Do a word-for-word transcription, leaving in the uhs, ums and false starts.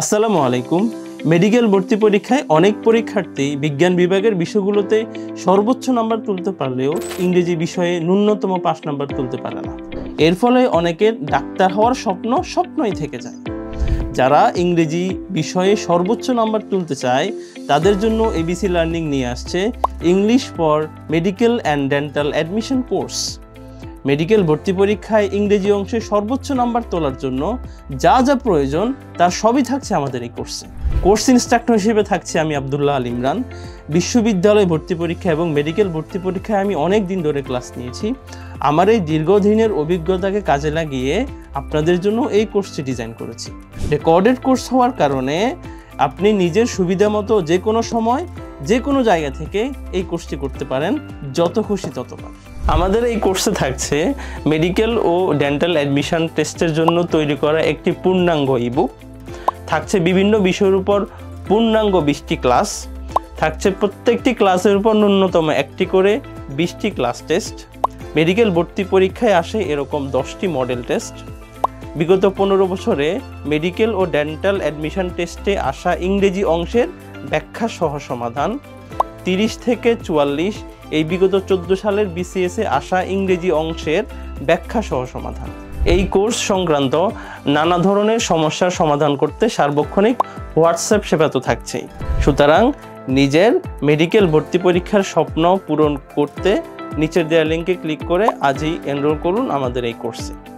আসসালামু আলাইকুম। মেডিকেল ভর্তি পরীক্ষায় অনেক পরীক্ষার্থী বিজ্ঞান বিভাগের বিষয়গুলোতে সর্বোচ্চ নাম্বার তুলতে পারলেও ইংরেজি বিষয়ে ন্যূনতম পাঁচ নাম্বার তুলতে পারে না। এর ফলে অনেকের ডাক্তার হওয়ার স্বপ্ন স্বপ্নই থেকে যায়। যারা ইংরেজি বিষয়ে সর্বোচ্চ নাম্বার তুলতে চায় তাদের জন্য এবিসি লার্নিং নিয়ে আসছে English for medical and dental admission course. Medical ভর্তি পরীক্ষায় ইংরেজি অংশে সর্বোচ্চ নাম্বার তোলার জন্য যা যা প্রয়োজন তার সবই থাকছে আমাদের এই কোর্সে। কোর্স ইনস্ট্রাক্টর হিসেবে থাকছে আমি আব্দুল্লাহ আল ইমরান। বিশ্ববিদ্যালয় ভর্তি পরীক্ষা এবং মেডিকেল ভর্তি পরীক্ষায় আমি অনেক দিন ধরে ক্লাস নিয়েছি। আমার এই দীর্ঘদিনের অভিজ্ঞতাকে কাজে লাগিয়ে আপনাদের জন্য এই কোর্সটি ডিজাইন করেছি। রেকর্ডেড কোর্স হওয়ার কারণে আপনি নিজের সুবিধা মতো যে কোনো সময় যে কোনো জায়গা থেকে এই কোর্সটি করতে পারেন, যত খুশি ততবার। আমাদের এই কোর্সে থাকছে মেডিকেল ও ডেন্টাল অ্যাডমিশন টেস্টের জন্য তৈরি করা একটি পূর্ণাঙ্গ ইবুক, থাকছে বিভিন্ন বিষয়ের উপর পূর্ণাঙ্গ বিশটি ক্লাস, থাকছে প্রত্যেকটি ক্লাসের উপর ন্যূনতম একটি করে বিশটি ক্লাস টেস্ট। মেডিকেল ভর্তি পরীক্ষায় আসে এরকম দশটি মডেল টেস্ট। বিগত পনেরো বছরে মেডিকেল ও ডেন্টাল অ্যাডমিশন টেস্টে আসা ইংরেজি অংশের ব্যাখ্যা সহ সমাধান, তিরিশ থেকে চুয়াল্লিশ এই বিগত চোদ্দ সালের বিসিএসে আসা ইংরেজি অংশের ব্যাখ্যা সহ সমাধান। এই কোর্স সংক্রান্ত নানা ধরনের সমস্যার সমাধান করতে সার্বক্ষণিক হোয়াটসঅ্যাপ সেবা তো থাকছেই। সুতরাং নিজের মেডিকেল ভর্তি পরীক্ষার স্বপ্ন পূরণ করতে নিচের দেওয়া লিঙ্কে ক্লিক করে আজই এনরোল করুন আমাদের এই কোর্সে।